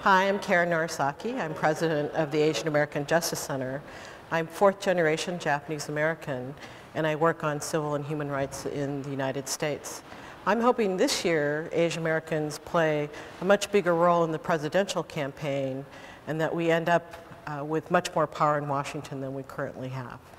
Hi, I'm Karen Narasaki. I'm president of the Asian American Justice Center. I'm fourth generation Japanese American, and I work on civil and human rights in the United States. I'm hoping this year Asian Americans play a much bigger role in the presidential campaign and that we end up with much more power in Washington than we currently have.